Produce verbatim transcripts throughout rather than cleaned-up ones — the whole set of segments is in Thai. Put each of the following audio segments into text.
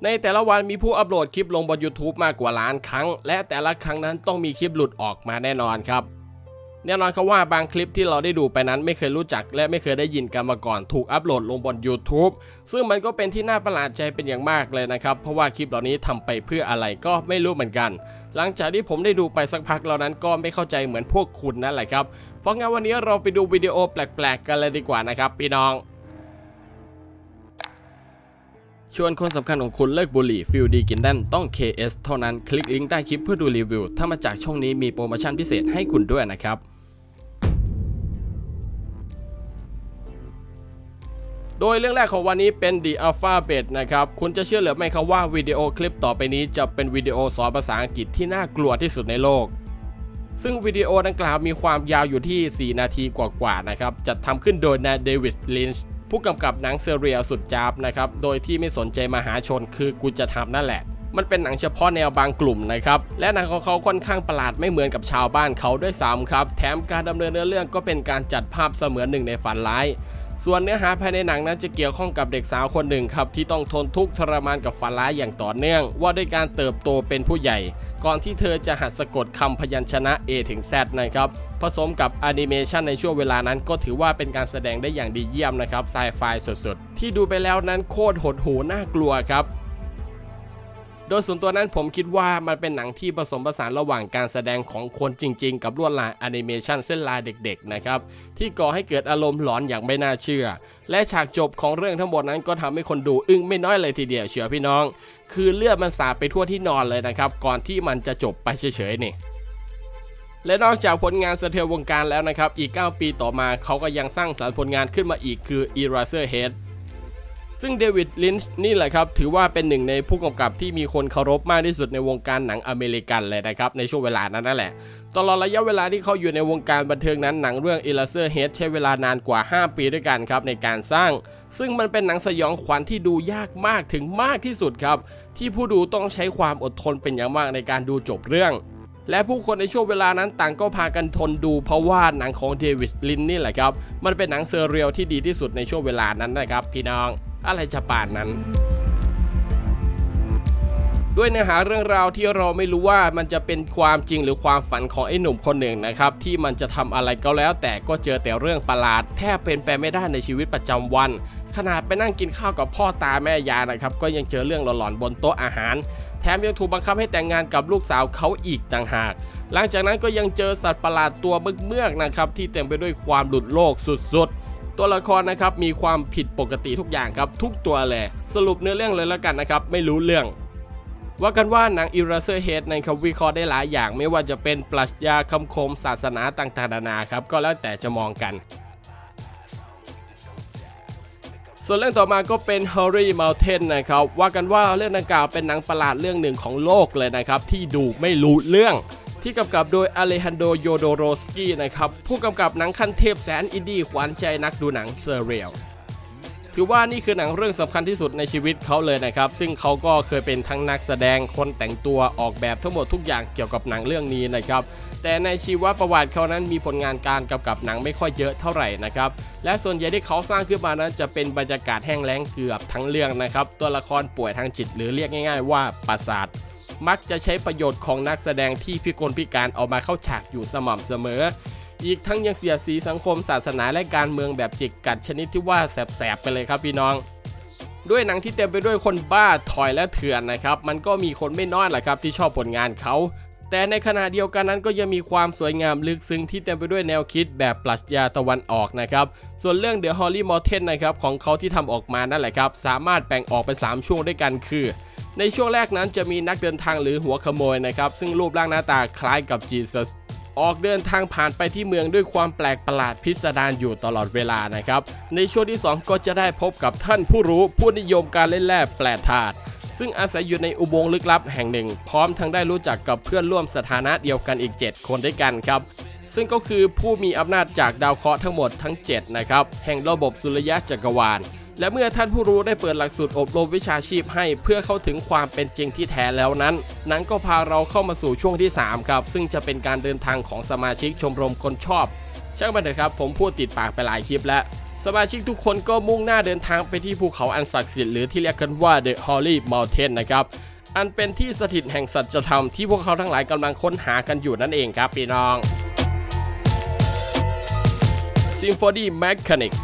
ในแต่ละวันมีผู้อัปโหลดคลิปลงบน YouTube มากกว่าล้านครั้งและแต่ละครั้งนั้นต้องมีคลิปหลุดออกมาแน่นอนครับแน่นอนครับว่าบางคลิปที่เราได้ดูไปนั้นไม่เคยรู้จักและไม่เคยได้ยินกันมาก่อนถูกอัปโหลดลงบน YouTube ซึ่งมันก็เป็นที่น่าประหลาดใจเป็นอย่างมากเลยนะครับเพราะว่าคลิปเหล่านี้ทำไปเพื่ออะไรก็ไม่รู้เหมือนกันหลังจากที่ผมได้ดูไปสักพักเหล่านั้นก็ไม่เข้าใจเหมือนพวกคุณนั่นแหละครับเพราะงั้นวันนี้เราไปดูวิดีโอแปลกๆกันเลยดีกว่านะครับพี่น้องชวนคนสำคัญของคุณเลิกบุหรี่ฟิลดีกินแน่นต้อง เค เอส เท่านั้นคลิกลิงก์ใต้คลิปเพื่อดูรีวิวถ้ามาจากช่องนี้มีโปรโมชั่นพิเศษให้คุณด้วยนะครับโดยเรื่องแรกของวันนี้เป็น The Alphabet นะครับคุณจะเชื่อหรือไม่ครับว่าวิดีโอคลิปต่อไปนี้จะเป็นวิดีโอสอนภาษาอังกฤษที่น่ากลัวที่สุดในโลกซึ่งวิดีโอดังกล่าวมีความยาวอยู่ที่สี่นาทีกว่าๆนะครับจัดทำขึ้นโดยนายเดวิดลินช์ผู้กำกับหนังซีเรียลสุดจ๊าบนะครับโดยที่ไม่สนใจมหาชนคือกูจะทำนั่นแหละมันเป็นหนังเฉพาะแนวบางกลุ่มนะครับและหนังของเขาค่อนข้างประหลาดไม่เหมือนกับชาวบ้านเขาด้วยซ้ำครับแถมการดำเนินเนื้อเรื่องก็เป็นการจัดภาพเสมือนหนึ่งในฝันร้ายส่วนเนื้อหาภายในหนังนั้นจะเกี่ยวข้องกับเด็กสาวคนหนึ่งครับที่ต้องทนทุกข์ทรมานกับฝันร้ายอย่างต่อเนื่องว่าด้วยการเติบโตเป็นผู้ใหญ่ก่อนที่เธอจะหัดสะกดคำพยัญชนะ A ถึง Z นะครับผสมกับแอนิเมชันในช่วงเวลานั้นก็ถือว่าเป็นการแสดงได้อย่างดีเยี่ยมนะครับไซไฟสุดๆที่ดูไปแล้วนั้นโคตรหดหู่น่ากลัวครับโดยส่วนตัวนั้นผมคิดว่ามันเป็นหนังที่ผสมผสานระหว่างการแสดงของคนจริงๆกับลวดลายแอนิเมชันเส้นลายเด็กๆนะครับที่ก่อให้เกิดอารมณ์หลอนอย่างไม่น่าเชื่อและฉากจบของเรื่องทั้งหมดนั้นก็ทำให้คนดูอึ้งไม่น้อยเลยทีเดียวเชียวพี่น้องคือเลือดมันสาดไปทั่วที่นอนเลยนะครับก่อนที่มันจะจบไปเฉยๆนี่และนอกจากผลงานสะเทือนวงการแล้วนะครับอีกเก้าปีต่อมาเขาก็ยังสร้างสรรค์ผลงานขึ้นมาอีกคือ Eraserheadซึ่งเดวิดลินช์นี่แหละครับถือว่าเป็นหนึ่งในผู้กำกับที่มีคนเคารพมากที่สุดในวงการหนังอเมริกันเลยนะครับในช่วงเวลานั้นนั่นแหละตลอดระยะเวลาที่เขาอยู่ในวงการบันเทิงนั้นหนังเรื่อง Eraserhead ใช้เวลานานกว่าห้าปีด้วยกันครับในการสร้างซึ่งมันเป็นหนังสยองขวัญที่ดูยากมากถึงมากที่สุดครับที่ผู้ดูต้องใช้ความอดทนเป็นอย่างมากในการดูจบเรื่องและผู้คนในช่วงเวลานั้นต่างก็พากันทนดูเพราะว่าหนังของเดวิดลินช์นี่แหละครับมันเป็นหนังเซเรียลที่ดีที่สุดในช่วงเวลานั้นนะครับพี่น้องอะไรจะป่านนั้นด้วยเนื้อหาเรื่องราวที่เราไม่รู้ว่ามันจะเป็นความจริงหรือความฝันของไอ้หนุ่มคนหนึ่งนะครับที่มันจะทำอะไรก็แล้วแต่ก็เจอแต่เรื่องประหลาดแทบเป็นไปไม่ได้ในชีวิตประจำวันขนาดไปนั่งกินข้าวกับพ่อตาแม่ยายนะครับก็ยังเจอเรื่องหลอนๆบนโต๊ะอาหารแถมยังถูกบังคับให้แต่งงานกับลูกสาวเขาอีกต่างหากหลังจากนั้นก็ยังเจอสัตว์ประหลาดตัวเมือกๆนะครับที่เต็มไปด้วยความหลุดโลกสุดๆตัวละครนะครับมีความผิดปกติทุกอย่างครับทุกตัวเลยสรุปเนื้อเรื่องเลยแล้วกันนะครับไม่รู้เรื่องว่ากันว่าหนัง Eraserhead ในครับวิเคราะห์ได้หลายอย่างไม่ว่าจะเป็นปรัชญาคำคมศาสนาต่างๆนานาครับก็แล้วแต่จะมองกันส่วนเรื่องต่อมาก็เป็น Holy Mountain นะครับว่ากันว่าเรื่องดังกล่าวเป็นหนังประหลาดเรื่องหนึ่งของโลกเลยนะครับที่ดูไม่รู้เรื่องที่กำกับโดยอเลฮันโด โยโดโรสกี้นะครับผู้กำกับหนังขั้นเทพแสนอินดี้ขวัญใจนักดูหนังเซเรียลถือว่านี่คือหนังเรื่องสำคัญที่สุดในชีวิตเขาเลยนะครับซึ่งเขาก็เคยเป็นทั้งนักแสดงคนแต่งตัวออกแบบทั้งหมดทุกอย่างเกี่ยวกับหนังเรื่องนี้นะครับแต่ในชีวประวัติเขานั้นมีผลงานการกำกับหนังไม่ค่อยเยอะเท่าไหร่นะครับและส่วนใหญ่ที่เขาสร้างขึ้นมานั้นจะเป็นบรรยากาศแห้งแล้งเกือบทั้งเรื่องนะครับตัวละครป่วยทางจิตหรือเรียกง่ายๆว่าประสาทมักจะใช้ประโยชน์ของนักแสดงที่พิกลพิการออกมาเข้าฉากอยู่สม่ำเสมออีกทั้งยังเสียดสีสังคมศาสนาและการเมืองแบบจิกกัดชนิดที่ว่าแสบๆไปเลยครับพี่น้องด้วยหนังที่เต็มไปด้วยคนบ้าถอยและเถื่อนนะครับมันก็มีคนไม่น้อยแหละครับที่ชอบผลงานเขาแต่ในขณะเดียวกันนั้นก็ยังมีความสวยงามลึกซึ้งที่เต็มไปด้วยแนวคิดแบบปรัชญาตะวันออกนะครับส่วนเรื่อง The Holy Mountain นะครับของเขาที่ทำออกมานั่นแหละครับสามารถแบ่งออกเป็นสามช่วงด้วยกันคือในช่วงแรกนั้นจะมีนักเดินทางหรือหัวขโมยนะครับซึ่งรูปร่างหน้าตาคล้ายกับจีซัสออกเดินทางผ่านไปที่เมืองด้วยความแปลกประหลาดพิสดารอยู่ตลอดเวลานะครับในช่วงที่สองก็จะได้พบกับท่านผู้รู้ผู้นิยมการเล่นแร่แปรธาตุซึ่งอาศัยอยู่ในอุโมงค์ลึกลับแห่งหนึ่งพร้อมทั้งได้รู้จักกับเพื่อนร่วมสถานะเดียวกันอีกเจ็ดคนด้วยกันครับซึ่งก็คือผู้มีอำนาจจากดาวเคราะห์ทั้งหมดทั้งเจ็ดนะครับแห่งระบบสุริยะจักรวาลและเมื่อท่านผู้รู้ได้เปิดหลักสูตรอบรมวิชาชีพให้เพื่อเข้าถึงความเป็นจริงที่แท้แล้วนั้นหนังก็พาเราเข้ามาสู่ช่วงที่สามครับซึ่งจะเป็นการเดินทางของสมาชิกชมรมคนชอบช่างมันเถอะครับผมพูดติดปากไปหลายคลิปแล้วสมาชิกทุกคนก็มุ่งหน้าเดินทางไปที่ภูเขาอันศักดิ์สิทธิ์หรือที่เรียกกันว่า The Holy Mountain นะครับอันเป็นที่สถิตแห่งสัจธรรมที่พวกเขาทั้งหลายกำลังค้นหากันอยู่นั่นเองครับพี่น้อง Symphony Mechanic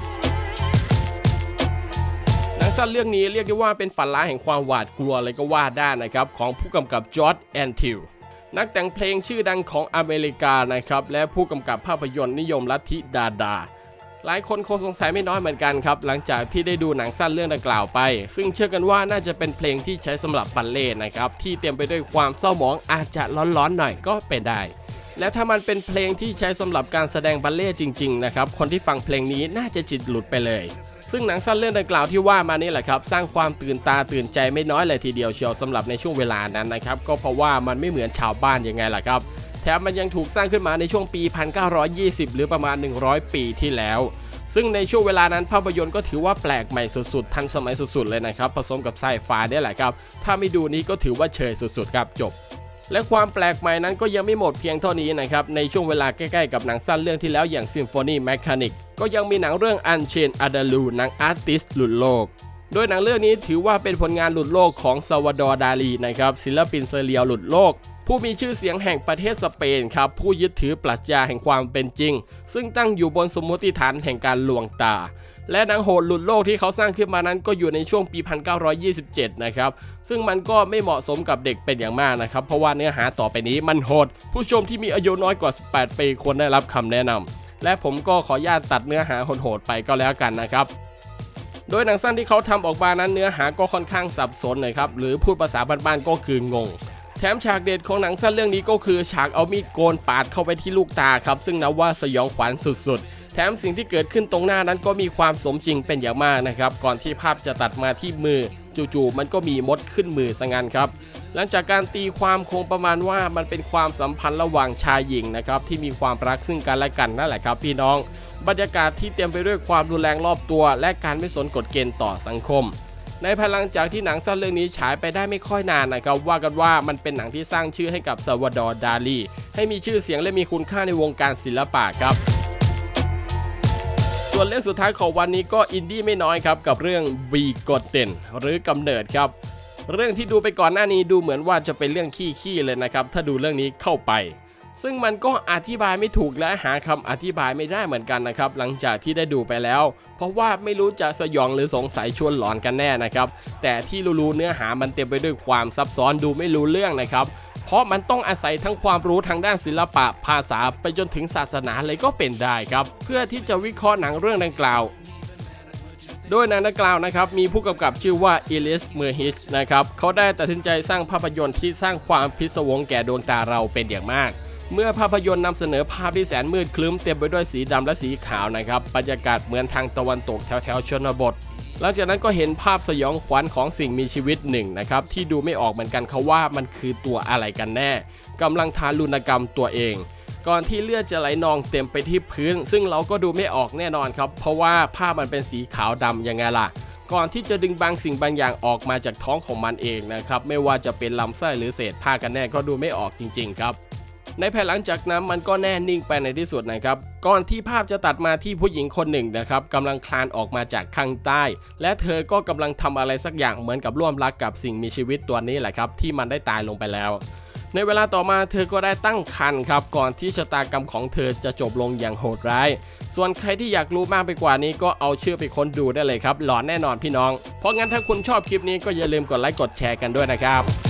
หนังสั้นเรื่องนี้เรียกได้ว่าเป็นฝันร้ายแห่งความหวาดกลัวเลยก็ว่าได้นะครับของผู้กำกับจอร์จ แอนทิลนักแต่งเพลงชื่อดังของอเมริกานะครับและผู้กำกับภาพยนตร์นิยมลัทธิดาดาหลายคนคงสงสัยไม่น้อยเหมือนกันครับหลังจากที่ได้ดูหนังสั้นเรื่องดังกล่าวไปซึ่งเชื่อกันว่าน่าจะเป็นเพลงที่ใช้สำหรับบัลเล่ต์นะครับที่เต็มไปด้วยความเศร้าหมองอาจจะร้อนๆหน่อยก็เป็นได้และถ้ามันเป็นเพลงที่ใช้สำหรับการแสดงบัลเล่ต์จริงๆนะครับคนที่ฟังเพลงนี้น่าจะจิตหลุดไปเลยซึ่งหนังสั้นเรื่องดังกล่าวที่ว่ามานี่แหละครับสร้างความตื่นตาตื่นใจไม่น้อยเลยทีเดียวเชียวสำหรับในช่วงเวลานั้นนะครับก็เพราะว่ามันไม่เหมือนชาวบ้านยังไงล่ะครับแถมมันยังถูกสร้างขึ้นมาในช่วงปี หนึ่งพันเก้าร้อยยี่สิบ หรือประมาณหนึ่งร้อยปีที่แล้วซึ่งในช่วงเวลานั้นภาพยนตร์ก็ถือว่าแปลกใหม่สุดๆทันสมัยสุดๆเลยนะครับผสมกับไซไฟนี่แหละครับถ้าไม่ดูนี้ก็ถือว่าเชยสุดๆครับจบและความแปลกใหม่นั้นก็ยังไม่หมดเพียงเท่านี้นะครับในช่วงเวลาใกล้ๆกับหนังสั้นเรื่องที่แล้วอย่าง Symphony Mechanic ก็ยังมีหนังเรื่อง Unchained Adalu หนังอาร์ติสต์หลุดโลกโดยหนังเรื่องนี้ถือว่าเป็นผลงานหลุดโลกของซาวาดอร์ ดาลีนะครับศิลปินเซเรียลหลุดโลกผู้มีชื่อเสียงแห่งประเทศสเปนครับผู้ยึดถือปรัชญาแห่งความเป็นจริงซึ่งตั้งอยู่บนสมมติฐานแห่งการลวงตาและหนังโหดหลุดโลกที่เขาสร้างขึ้นมานั้นก็อยู่ในช่วงปี หนึ่งพันเก้าร้อยยี่สิบเจ็ด นะครับซึ่งมันก็ไม่เหมาะสมกับเด็กเป็นอย่างมากนะครับเพราะว่าเนื้อหาต่อไปนี้มันโหดผู้ชมที่มีอายุน้อยกว่าสิบแปดปีควรได้รับคำแนะนำและผมก็ขออนุญาตตัดเนื้อหาโหดๆไปก็แล้วกันนะครับโดยหนังสั้นที่เขาทำออกมานั้นเนื้อหาก็ค่อนข้างสับสนนะครับหรือพูดภาษาบ้านๆก็คืองงแถมฉากเด็ดของหนังสั้นเรื่องนี้ก็คือฉากเอามีดโกนปาดเข้าไปที่ลูกตาครับซึ่งนับว่าสยองขวัญสุดๆแถมสิ่งที่เกิดขึ้นตรงหน้านั้นก็มีความสมจริงเป็นอย่างมากนะครับก่อนที่ภาพจะตัดมาที่มือจู่ๆมันก็มีมดขึ้นมือซะงั้นครับหลังจากการตีความคงประมาณว่ามันเป็นความสัมพันธ์ระหว่างชายหญิงนะครับที่มีความรักซึ่งกันและกันนั่นแหละครับพี่น้องบรรยากาศที่เต็มไปด้วยความรุนแรงรอบตัวและการไม่สนกฎเกณฑ์ต่อสังคมในภายหลังจากที่หนังสั้นเรื่องนี้ฉายไปได้ไม่ค่อยนานนะครับว่ากันว่ามันเป็นหนังที่สร้างชื่อให้กับซาวาดอร์ ดาลีให้มีชื่อเสียงและมีคุณค่าในวงการศิลปะครับส่วนเรื่องสุดท้ายของวันนี้ก็อินดี้ไม่น้อยครับกับเรื่อง วี Goten หรือกำเนิดครับเรื่องที่ดูไปก่อนหน้านี้ดูเหมือนว่าจะเป็นเรื่องขี้ๆเลยนะครับถ้าดูเรื่องนี้เข้าไปซึ่งมันก็อธิบายไม่ถูกและหาคำอธิบายไม่ได้เหมือนกันนะครับหลังจากที่ได้ดูไปแล้วเพราะว่าไม่รู้จะสยองหรือสงสัยชวนหลอนกันแน่นะครับแต่ที่รู้ๆเนื้อหามันเต็มไปด้วยความซับซ้อนดูไม่รู้เรื่องนะครับเพราะมันต้องอาศัยทั้งความรู้ทางด้านศิลปะภาษาไปจนถึงศาสนาเลยก็เป็นได้ครับเพื่อที่จะวิเคราะห์หนังเรื่องดังกล่าวโดยหนังดังกล่าวนะครับมีผู้กำกับชื่อว่าอิลิส เมอร์ฮิชนะครับเขาได้ตัดสินใจสร้างภาพยนตร์ที่สร้างความพิศวงแก่ดวงตาเราเป็นอย่างมากเมื่อภาพยนตร์นำเสนอภาพที่แสนมืดคลึ้มเต็มไปด้วยสีดำและสีขาวนะครับบรรยากาศเหมือนทางตะวันตกแถวแถวชนบทหลังจากนั้นก็เห็นภาพสยองขวัญของสิ่งมีชีวิตหนึ่งนะครับที่ดูไม่ออกเหมือนกันเขาว่ามันคือตัวอะไรกันแน่กำลังทารุณกรรมตัวเองก่อนที่เลือดจะไหลนองเต็มไปที่พื้นซึ่งเราก็ดูไม่ออกแน่นอนครับเพราะว่าภาพมันเป็นสีขาวดำยังไงล่ะก่อนที่จะดึงบางสิ่งบางอย่างออกมาจากท้องของมันเองนะครับไม่ว่าจะเป็นลำไส้หรือเศษผ้ากันแน่ก็ดูไม่ออกจริงๆครับในภายหลังจากนั้นมันก็แน่นิ่งไปในที่สุดนะครับก่อนที่ภาพจะตัดมาที่ผู้หญิงคนหนึ่งนะครับกำลังคลานออกมาจากข้างใต้และเธอก็กำลังทำอะไรสักอย่างเหมือนกับร่วมรักกับสิ่งมีชีวิตตัวนี้แหละครับที่มันได้ตายลงไปแล้วในเวลาต่อมาเธอก็ได้ตั้งครรภ์ครับก่อนที่ชะตากรรมของเธอจะจบลงอย่างโหดร้ายส่วนใครที่อยากรู้มากไปกว่านี้ก็เอาชื่อไปค้นดูได้เลยครับหลอนแน่นอนพี่น้องเพราะงั้นถ้าคุณชอบคลิปนี้ก็อย่าลืมกดไลค์กดแชร์กันด้วยนะครับ